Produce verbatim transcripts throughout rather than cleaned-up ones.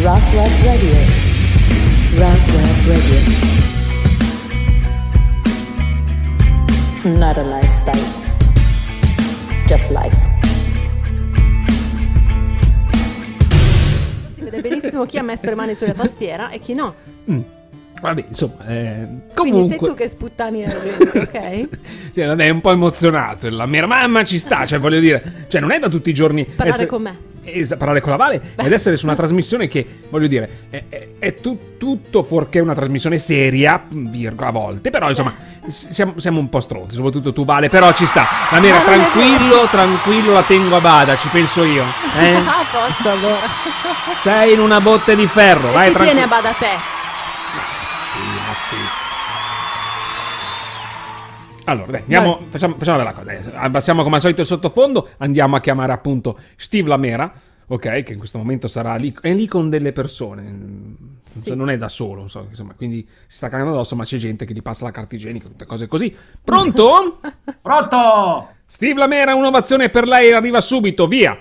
Rock Web Radio. Rock Web Radio. Not a lifestyle, just life. Si vede benissimo chi ha messo le mani sulla tastiera e chi no. Mm. Vabbè, insomma, eh, comunque... Quindi sei tu che sputtani la gente, ok? Cioè, vabbè, è un po' emozionato. La mia mamma ci sta, cioè, voglio dire, cioè, non è da tutti i giorni... Parlare essere... con me. Es- parlare con la Vale ed essere su una trasmissione che, voglio dire, è, è, è tu- tutto fuorché una trasmissione seria, virgola a volte, però insomma siamo, siamo un po' stronzi, soprattutto tu Vale, però ci sta. La nera, tranquillo, tranquillo, la tengo a bada, ci penso io. Eh? A posto allora. Sei in una botte di ferro, E vai ti tranquillo. tiene a bada te. Sì, ma sì. Allora, dai, andiamo, facciamo, facciamo la cosa. Dai, abbassiamo come al solito il sottofondo. Andiamo a chiamare appunto Steve Lamera, ok? Che in questo momento sarà lì, è lì con delle persone. Sì. Non è da solo, non so, insomma, quindi si sta cagando addosso, ma c'è gente che gli passa la carta igienica, tutte cose così. Pronto? Pronto? Steve Lamera, un'ovazione per lei, arriva subito, via.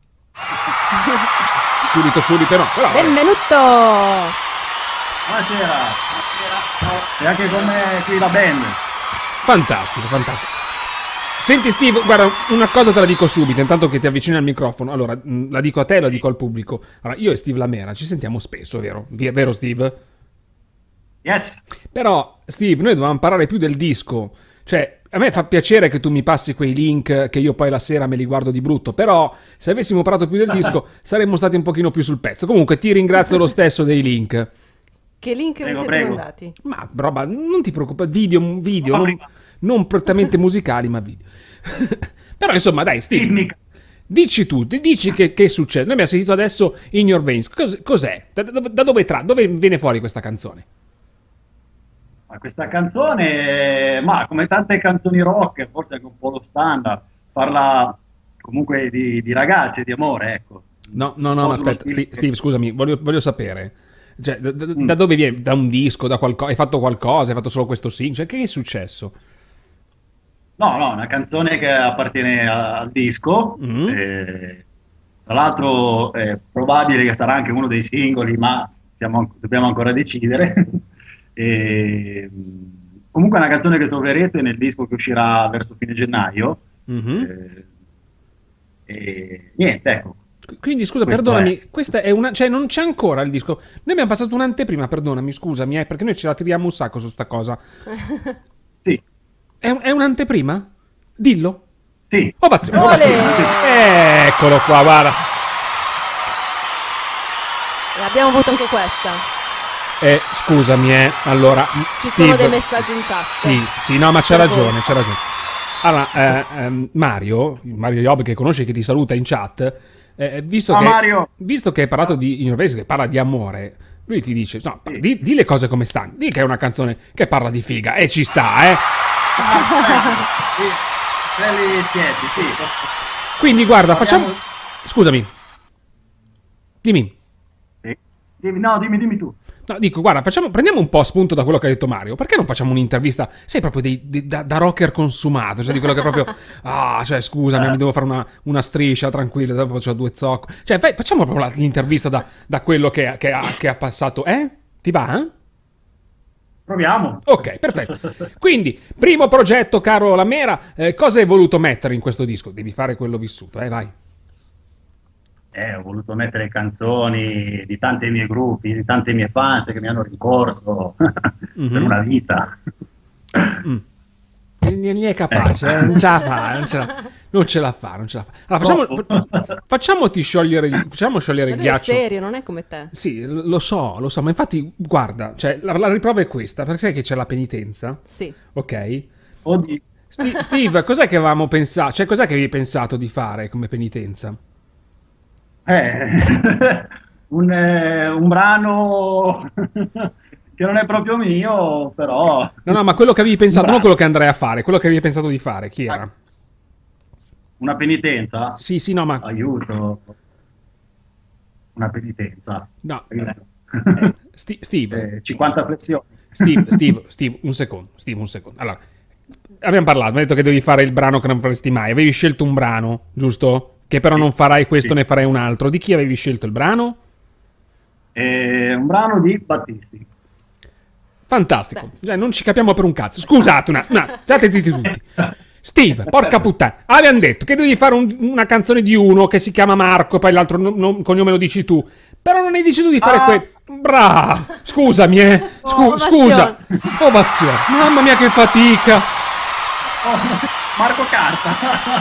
subito, subito, no. Però, Benvenuto. Buonasera. Buonasera. E anche con me qui la band. fantastico, fantastico. Senti Steve, guarda, una cosa te la dico subito, intanto che ti avvicini al microfono. Allora, mh, la dico a te, la dico al pubblico. Allora, io e Steve Lamera ci sentiamo spesso, vero? Vi- Vero Steve? Yes. Però, Steve, noi dovevamo parlare più del disco. Cioè, a me fa piacere che tu mi passi quei link che io poi la sera me li guardo di brutto, però se avessimo parlato più del disco saremmo stati un pochino più sul pezzo. Comunque ti ringrazio lo stesso dei link. Che link vi Prego, siete prego. mandati? Ma roba, non ti preoccupare, video, video, No, non, prima. non prettamente musicali, ma video. Però insomma, dai, Steve, Dimmi. dici tu, dici che, che succede. Noi abbiamo sentito adesso In Your Veins. Cos- cos'è? Da, da- da dove tra? Dove viene fuori questa canzone? Ma questa canzone, ma come tante canzoni rock, forse anche un po' lo standard, parla comunque di, di ragazzi, di amore, ecco. No, no, no, Un ma po' sullo aspetta, stile- Steve, Steve, scusami, voglio, voglio sapere. Cioè, da, da- Mm. da dove viene? Da un disco, da qualcosa? Hai fatto qualcosa? Hai fatto solo questo sing? Cioè, che è successo? No, no, una canzone che appartiene a- al disco. Mm. eh, tra l'altro è probabile che sarà anche uno dei singoli, ma siamo- dobbiamo ancora decidere. E, mh, comunque è una canzone che troverete nel disco che uscirà verso fine gennaio. Mhm. Eh, e niente, ecco. Quindi scusa, Questo perdonami, è. questa è una, cioè non c'è ancora il disco. Noi abbiamo passato un'anteprima, perdonami, scusami, eh, perché noi ce la tiriamo un sacco su sta cosa. Sì, È, un- è un'anteprima? Dillo. sì. Ovazione, Olè! ovazione. Eccolo qua, guarda. E abbiamo avuto anche questa. Eh, scusami, eh, allora, Ci Steve, sono dei messaggi in chat. Sì, sì, no, ma c'ha Per ragione, voi. c'ha ragione. Allora, eh, ehm, Mario, Mario Iob che conosci, che ti saluta in chat, eh, visto, Ciao, che, Mario. visto che hai parlato di Innovation, che parla di amore, lui ti dice, no, Sì. di, di le cose come stanno, di che è una canzone che parla di figa, e ci sta, eh. Sì, belli schietti, sì. Quindi guarda, Parliamo- facciamo... Scusami. Dimmi. Sì. Dimmi- no, dimmi, dimmi tu. No, dico, guarda, facciamo, prendiamo un po' spunto da quello che ha detto Mario. Perché non facciamo un'intervista? Sei proprio dei- dei- da, da rocker consumato, cioè di quello che proprio. Ah, cioè, scusami, Eh. mi devo fare una, una striscia, tranquillo, dopo c'ho due zocco. Cioè, fai- facciamo proprio la- l'intervista da, da quello che, che ha, che ha passato. Eh? Ti va? Eh? Proviamo. Ok, perfetto. Quindi, primo progetto, caro Lamera, eh, cosa hai voluto mettere in questo disco? Devi fare quello vissuto, eh, vai. Eh, ho voluto mettere canzoni di tanti miei gruppi, di tante mie fans che mi hanno rincorso Mhm. per una vita. Mm. Non non è capace, eh, non ce la fa, non ce la, non ce la fa, non ce la fa. Allora, facciamo, fa- facciamoti sciogliere, il- facciamo sciogliere Ma il lui è ghiaccio. serio, non è come te. Sì, lo lo so, lo so, ma infatti, guarda, cioè, la, la riprova è questa, perché sai che c'è la penitenza, Sì. ok? Oddio. Sti- Steve, cos'è che avevamo pensato, cioè, cos'è che avevi pensato di fare come penitenza? Eh, un, eh, un brano che non è proprio mio, però No, no, ma quello che avevi pensato, Bravo. non quello che andrei a fare, quello che avevi pensato di fare, chi era? una penitenza. Sì, sì, no, ma... Aiuto. Una penitenza. No, Eh, Sti- Steve, eh, cinquanta flessioni. Steve, Steve, Steve, un secondo, Steve, un secondo. Allora, abbiamo parlato, mi hai detto che devi fare il brano che non faresti mai. Avevi scelto un brano, giusto? Che però Sì, non farai questo sì. ne farai un altro. Di chi avevi scelto il brano? È un brano di Battisti. Fantastico. Cioè, non ci capiamo per un cazzo. Scusate, una, una, state zitti tutti. Steve, porca puttana, avevano detto che devi fare un- una canzone di uno che si chiama Marco, poi l'altro no- no- cognome lo dici tu. Però non hai deciso di fare Ah. que... Bravo! Scusami, eh. Scu- Oh, scusa. Ovazione. Mamma mia che fatica. Oh, Marco Carta.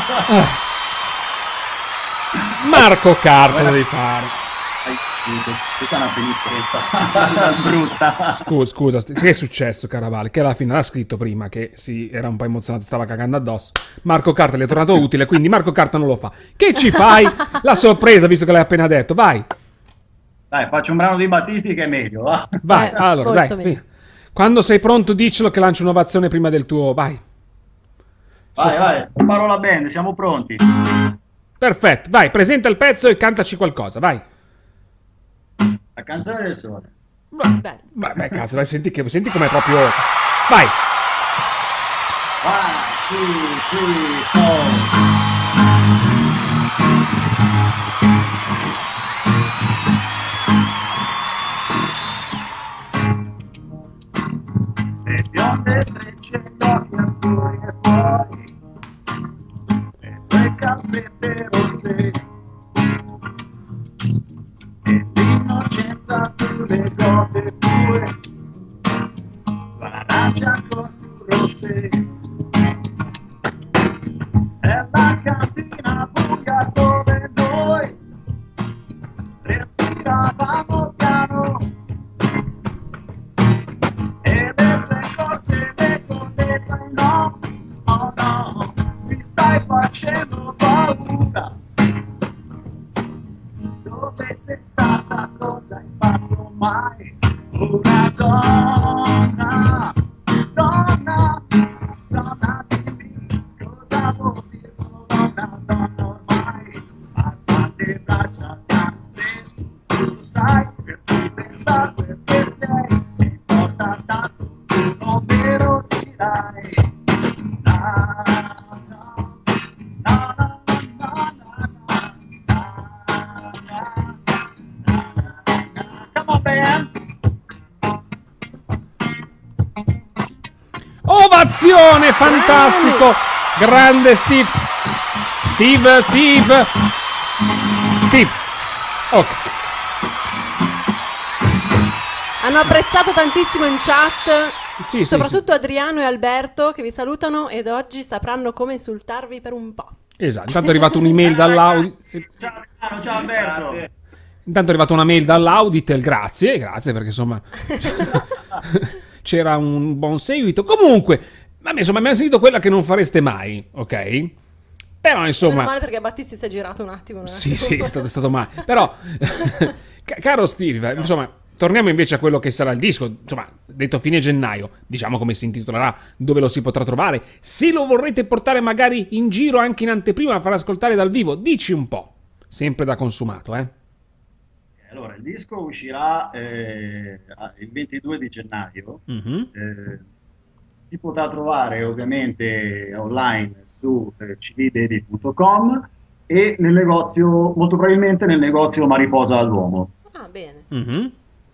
Marco Carta devi fare. Questa è una penitenza brutta. Scusa, scusa, st- che è successo, Caravale? Che alla fine l'ha scritto prima, che si era un po' emozionato, stava cagando addosso. Marco Carta gli è tornato utile, quindi Marco Carta non lo fa. Che ci fai? La sorpresa, visto che l'hai appena detto. Vai, Dai, faccio un brano di Battisti che è meglio, va? vai. Eh, allora, molto dai. meglio. fi- Quando sei pronto, dicelo che lancio un'ovazione prima del tuo. Vai. Vai, vai, preparo la band, siamo pronti. Perfetto, vai, presenta il pezzo e cantaci qualcosa, vai. La canzone del sole. Beh, Beh, beh, cazzo, vai, senti, che, senti com'è proprio... Vai. One, two, three, four. Le bionde trecce, gli occhi azzurri e poi le tue cappette rosse e l'innocenza sulle gote tue, l'arancia con rosse. È la cantina buia dove noi respiravamo piano e le tue cose le correvano. No, oh no, mi stai facendo paura. Dove sei stata? Cosa hai fatto mai? Una donna, donna, donna dimmi cosa vuol dire una donna ormai? A quante braccia ti hanno steso, tu sai per diventare quel che sei, ti importa tanto, tu non me lo dirai. Na, na, na, na, na, na, na, na, na. Come on, band! Ovazione, fantastico. Grande Steve. Steve, Steve. Steve. Ok. hanno apprezzato tantissimo in chat. Sì, sì, Soprattutto Adriano e Alberto che vi salutano ed oggi sapranno come insultarvi per un po'. Esatto, intanto è arrivata un'email dall'Audit. Ciao, Adriano, ciao Alberto. Intanto è arrivata una mail dall'Auditel, grazie, grazie perché insomma c'era un buon seguito. Comunque, vabbè, insomma, abbiamo sentito quella che non fareste mai, ok? Però insomma... Meno male perché Battisti si è girato un attimo. un Sì, attimo. sì, è stato, è stato male. Però, ca- caro Steve, insomma, torniamo invece a quello che sarà il disco. Insomma, detto fine gennaio, diciamo come si intitolerà, dove lo si potrà trovare. Se lo vorrete portare magari in giro anche in anteprima a far ascoltare dal vivo, dici un po'. Sempre da consumato, eh? Allora, il disco uscirà eh, il ventidue di gennaio. Mhm. Eh, si potrà trovare ovviamente online su eh, c d dedi punto com e nel negozio, molto probabilmente nel negozio Mariposa all'Uomo. Ah, bene. Mhm.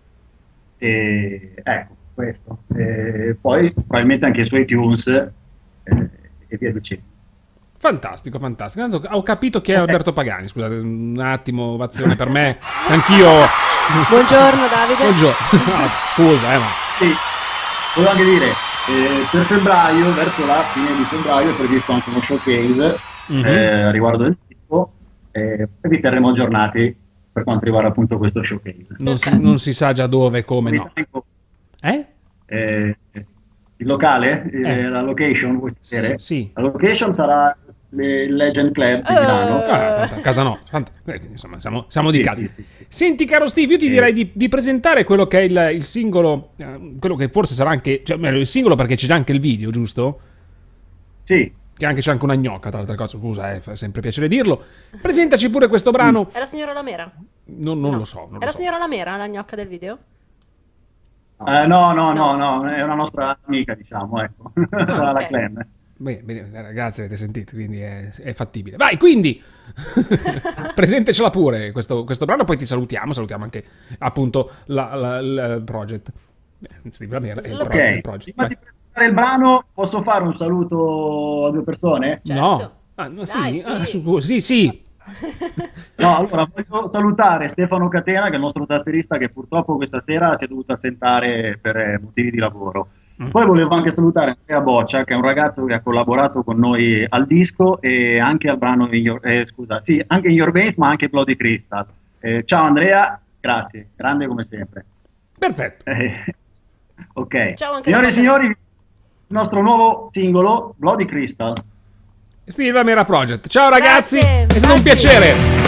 E, ecco, questo. E poi probabilmente anche su iTunes eh, e via dicendo. Fantastico, fantastico. Intanto ho capito chi è Alberto Pagani. Scusate, un attimo, ovazione per me. Anch'io. Buongiorno Davide. Buongiorno. No, scusa, eh, ma. Sì, volevo anche dire, eh, per febbraio, verso la fine di febbraio, è previsto anche uno showcase Mhm. eh, riguardo del disco eh, e vi terremo aggiornati per quanto riguarda appunto questo showcase. Non si, non si sa già dove e come, no. Eh? Eh, il locale, eh, Eh. la location, vuoi sapere? Sì, sì. La location sarà il Legend Club di Eh. Milano. Ah, fanta- casa no, fanta- eh, insomma, siamo, siamo di Sì, casa. sì, sì, sì. Senti, caro Steve, io ti Sì. direi di, di presentare quello che è il, il singolo, eh, quello che forse sarà anche, cioè, meglio, il singolo perché c'è già anche il video, giusto? Sì, Che anche c'è anche una gnocca, tra altre cose, scusa, eh, fa sempre piacere dirlo. Presentaci pure questo brano. È la signora Lamera? Non, non No. lo so, non È lo la so. signora Lamera la gnocca del video? Eh, no, no, No. no, no, è una nostra amica, diciamo, ecco, Ah, la ok. clan. Bene, bene, ragazzi, avete sentito, quindi è, è fattibile. Vai, quindi, presentecela pure questo, questo brano, poi ti salutiamo, salutiamo anche appunto la, la, la- il project. Eh, sì, va bene, il, pro- Ok, il project. prima Vai. di presentare il brano, posso fare un saluto a due persone? Certo. No, ah, no, Dai, sì, ah, sì. su- sì, sì. No, allora voglio salutare Stefano Catena, che è il nostro tastierista, che purtroppo questa sera si è dovuto assentare per eh, motivi di lavoro. Mm. Poi volevo anche salutare Andrea Boccia, che è un ragazzo che ha collaborato con noi al disco e anche al brano in Your, eh, scusa, sì, anche in Your Base, ma anche Bloody Crystal. Eh, ciao Andrea, grazie, grande come sempre. Perfetto. Eh, ok, Ciao anche signore da e signori, il nostro nuovo singolo, Bloody Crystal. Steve Mera Project. Ciao ragazzi, Grazie, è stato un baci. piacere.